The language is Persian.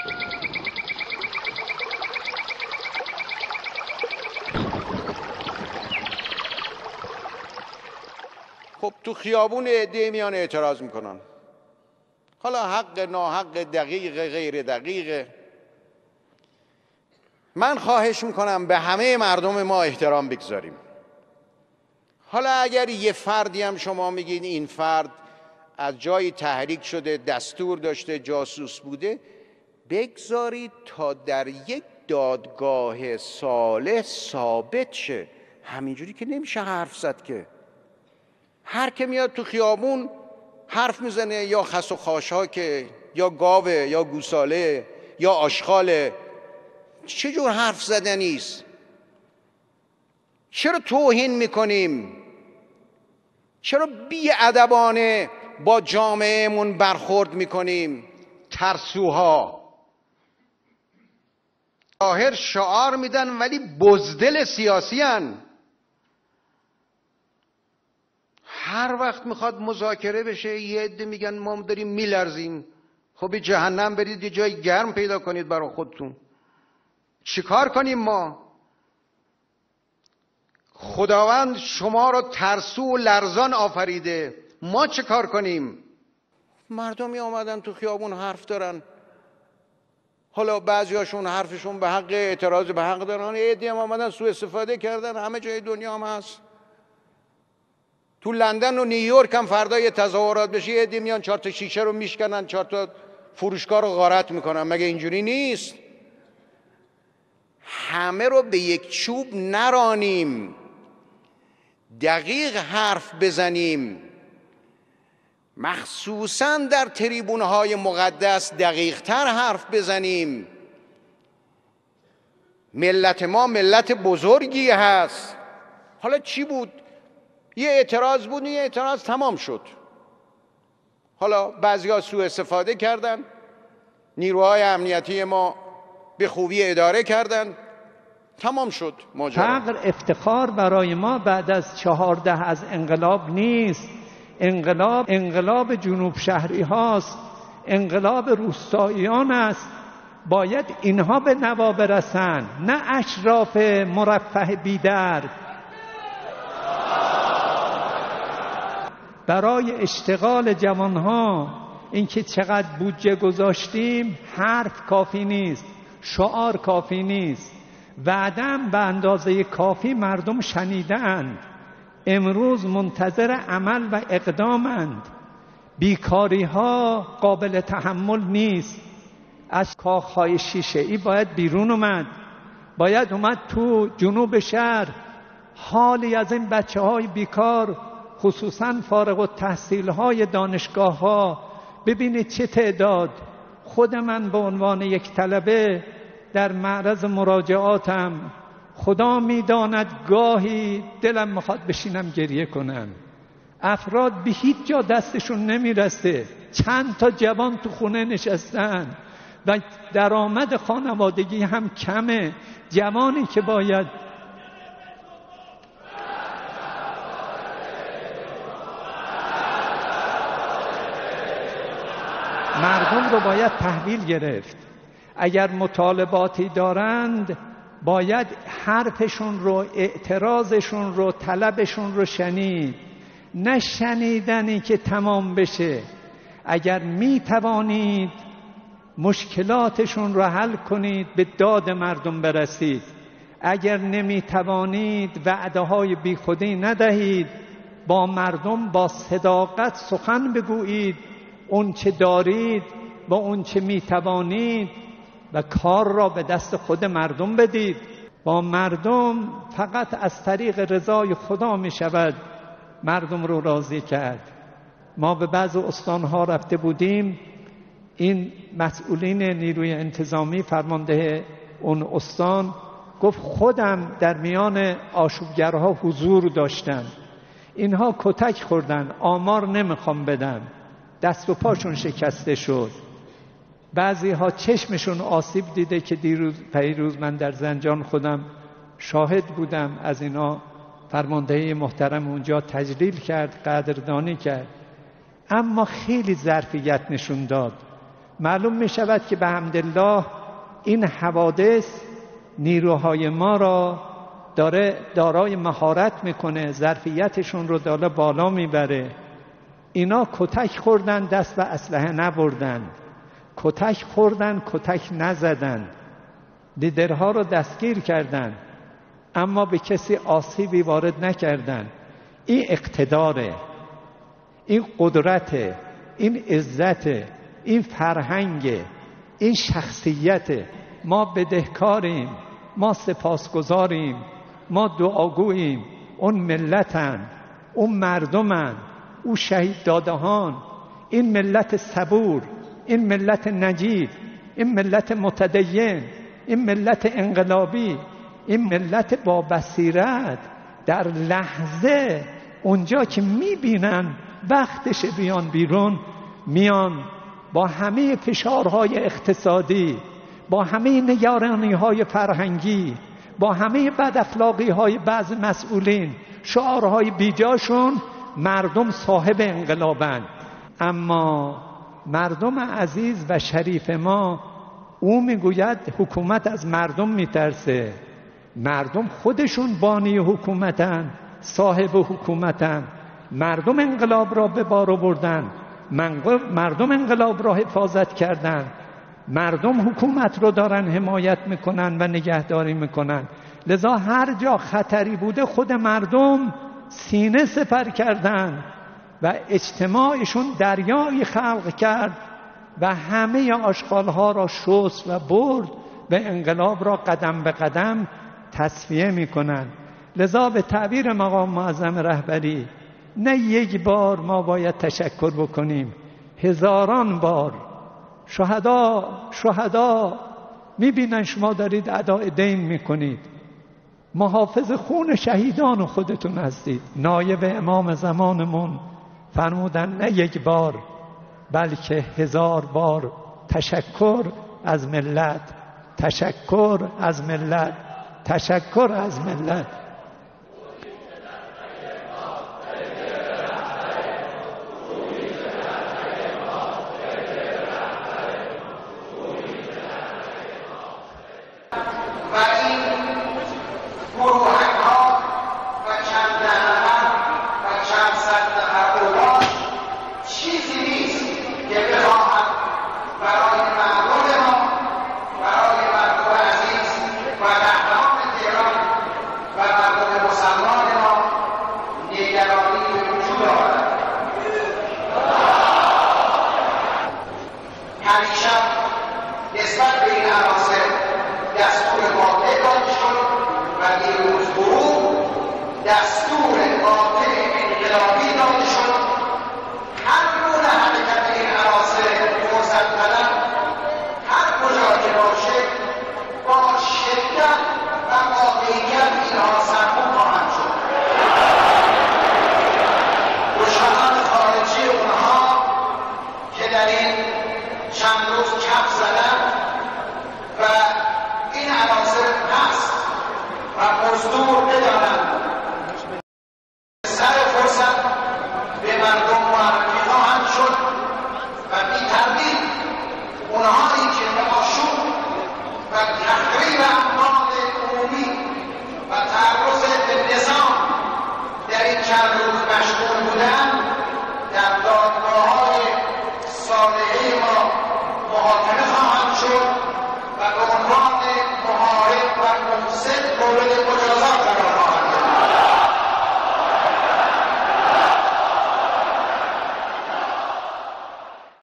خب تو خیابون عده‌ای میان اعتراض میکنن، حالا حق ناحق دقیق غیر دقیق. من خواهش میکنم به همه مردم ما احترام بگذاریم. حالا اگر یه فردی هم شما میگید این فرد از جایی تحریک شده، دستور داشته، جاسوس بوده، بگذارید تا در یک دادگاه صالح ثابت شه. همینجوری که نمیشه حرف زد که. هر که میاد تو خیابون حرف میزنه، یا خس و خاشاکه، یا گاوه، یا گوساله، یا آشغاله. چجور حرف زدنیست؟ چرا توهین میکنیم؟ چرا بی‌ادبانه با جامعهمون برخورد میکنیم؟ ترسوها ظاهر شعار میدن ولی بزدل سیاسی هن. هر وقت میخواد مذاکره بشه یه عده میگن ما داریم میلرزیم. خب جهنم برید یه جای گرم پیدا کنید برای خودتون. چیکار کنیم ما؟ خداوند شما رو ترسو و لرزان آفریده، ما چه کار کنیم؟ مردمی آمدن تو خیابون حرف دارن. حالا بعضیاشون حرفشون به حق، اعتراض به حق دارن. یه عده‌ای آمدن سوء استفاده کردن. همه جای دنیا هم هست. تو لندن و نیویورک هم فردا یه تظاهرات بشه، یه عده‌ای میان 4 تا شیشه رو میشکنن، 4 تا فروشگاه رو غارت میکنن. مگه اینجوری نیست؟ همه رو به یک چوب نرانیم، دقیق حرف بزنیم. مخصوصاً در تریبون‌های مقدس دقیق‌تر حرف بزنیم. ملت ما ملت بزرگی هست. حالا چی بود؟ یه اعتراض بود، یه اعتراض تمام شد. حالا بعضی‌ها سوء استفاده کردن، نیروهای امنیتی ما به خوبی اداره کردن، تمام شد ماجرا. فقر افتخار برای ما بعد از 14 از انقلاب نیست. انقلاب جنوب شهری هاست، انقلاب روستاییان است. باید اینها به نوا برسن، نه اشراف مرفه بیدر. برای اشتغال جوانها اینکه چقدر بودجه گذاشتیم حرف کافی نیست، شعار کافی نیست. وعدم به اندازه کافی مردم شنیدند. امروز منتظر عمل و اقدامند. بیکاری ها قابل تحمل نیست. از کاخهای شیشه‌ای باید بیرون اومد. باید اومد تو جنوب شهر. حالی از این بچه های بیکار، خصوصاً فارغ التحصیل های دانشگاه ها، ببینید چه تعداد. خود من به عنوان یک طلبه در معرض مراجعاتم، خدا میداند گاهی دلم میخواد بشینم گریه کنم. افراد به هیچ جا دستشون نمیرسه، چند تا جوان تو خونه نشستن و درآمد خانوادگی هم کمه. جوانی که باید مردم رو باید تحویل گرفت. اگر مطالباتی دارند باید حرفشون رو، اعتراضشون رو، طلبشون رو شنید، نه شنیدنی که تمام بشه. اگر می توانید مشکلاتشون رو حل کنید، به داد مردم برسید. اگر نمی توانید وعده های بی خودی ندهید، با مردم با صداقت سخن بگویید. اون چه دارید و اون چه می توانید و کار را به دست خود مردم بدید. با مردم فقط از طریق رضای خدا می شود مردم رو راضی کرد. ما به بعض استانها رفته بودیم، این مسئولین نیروی انتظامی، فرمانده اون استان گفت خودم در میان آشوبگرها حضور داشتم. اینها کتک خوردن، آمار نمیخوام بدم، دست و پاشون شکسته شد. بعضی ها چشمشون آسیب دیده که پیروز من در زنجان خودم شاهد بودم. از اینا فرمانده محترم اونجا تجلیل کرد، قدردانی کرد. اما خیلی ظرفیت نشون داد معلوم می شود که به حمدالله این حوادث نیروهای ما را داره دارای مهارت میکنه، ظرفیتشون رو داره بالا میبره. اینا کتک خوردن، دست به اسلحه نبردن، کتک خوردن، کتک نزدن، لیدرها رو دستگیر کردن اما به کسی آسیبی وارد نکردن. این اقتداره، این قدرته، این عزته، این فرهنگه، این شخصیته. ما بدهکاریم، ما سپاسگزاریم، ما دعاگوییم. اون ملتن، اون مردمن، اون شهید دادهان، این ملت صبور، این ملت نجیب، این ملت متدین، این ملت انقلابی، این ملت با بصیرت. در لحظه اونجا که میبینن وقتش بیان بیرون، میان با همه فشارهای اقتصادی، با همه نگرانی‌های فرهنگی، با همه بد اخلاقی‌های بعض مسئولین، شعارهای بیجاشون، مردم صاحب انقلابند. اما مردم عزیز و شریف ما، او میگوید حکومت از مردم میترسه. مردم خودشون بانی حکومتن، صاحب حکومتن. مردم انقلاب را به بار آوردن، مردم انقلاب را حفاظت کردن، مردم حکومت رو دارن حمایت میکنن و نگهداری میکنن. لذا هر جا خطری بوده خود مردم سینه سپر کردن و اجتماعشون دریایی خلق کرد و همه آشغالها را شست و برد و انقلاب را قدم به قدم تصفیه میکنن. لذا به تعبیر مقام معظم رهبری، نه یک بار ما باید تشکر بکنیم، هزاران بار. شهدا میبینن شما دارید ادای دین میکنید، محافظ خون شهیدان خودتون هستید. نایب امام زمانمون فرمودن نه یک بار بلکه 1000 بار تشکر از ملت، تشکر از ملت، تشکر از ملت. همیشه نسبت به این عناصر